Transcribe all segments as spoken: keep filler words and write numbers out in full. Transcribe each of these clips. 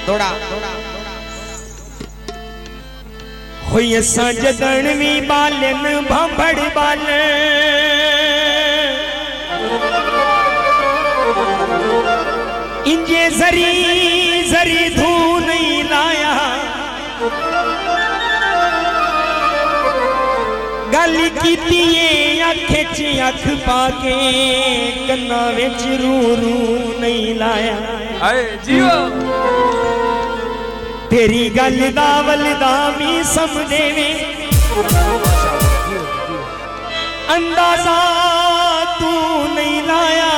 थोड़ा होई असां जदन भी बालन भंभड़ बालन इंजे जरी जरी धू नहीं लाया गल कीती अखे च अख पाके कन्ना विच रू रू नहीं लाया आए जियो तेरी गल दा वलदा मी समझे में अंदाजा तू नहीं लाया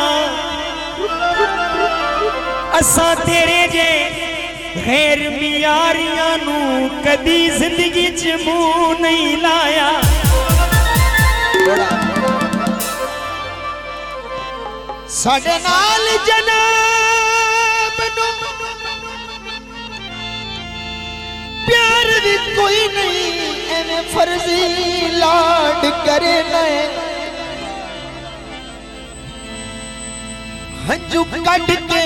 असा तेरे जे गैर मियारियां नू कदी जिंदगी च मुंह नहीं लाया साडे नाल जनाब नू प्यार भी कोई नहीं एने फर्जी लाड करे नए हंजू कट के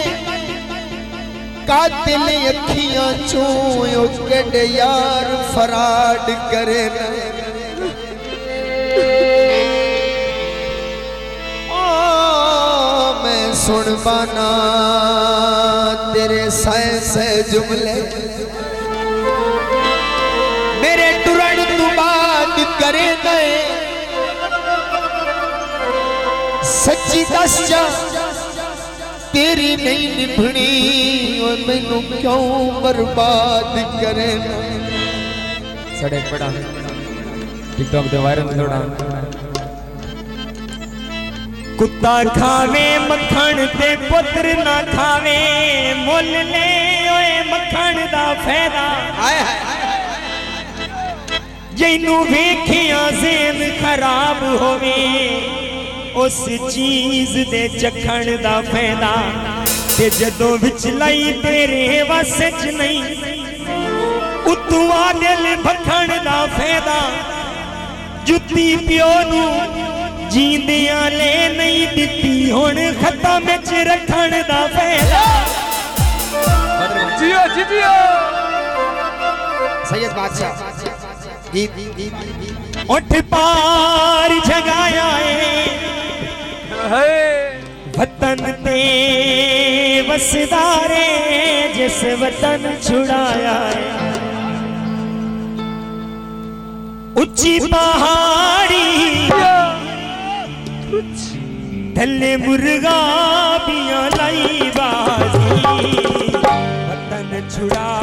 कातिल अखियां चूं कड यार फराड करे नए सुन बाना तेरे सह सह जुमले मेरे टुरण तू बात करे नए सच्ची दस जा तेरी नहीं निभनी और मैनू क्यों बर्बाद करे नए सड़क पड़ा टिकटॉक दे वायरल थोड़ा कुत्ता खावे मक्खन ते पुत्र ना खावे मुल ले ओए मक्खन दा फायदा जिन्नू वेखिया ज़ेन खराब होवे उस चीज दे चखण दा फायदा ते जदों विच लाई तेरे वस च नहीं उतों आ दिल भखण दा फायदा जुत्ती प्यो नू जींदियां ले नहीं दिती हुण खत्ता विच रखण दा फायदा जियो जियो सैयद बादशाह गीत उठ पार जगाया है वतन ते वसदारे जिस वतन छुड़ाया है उच्ची पहाड़ी थले मुर्गा पिया लाई बाजी वतन छुड़ा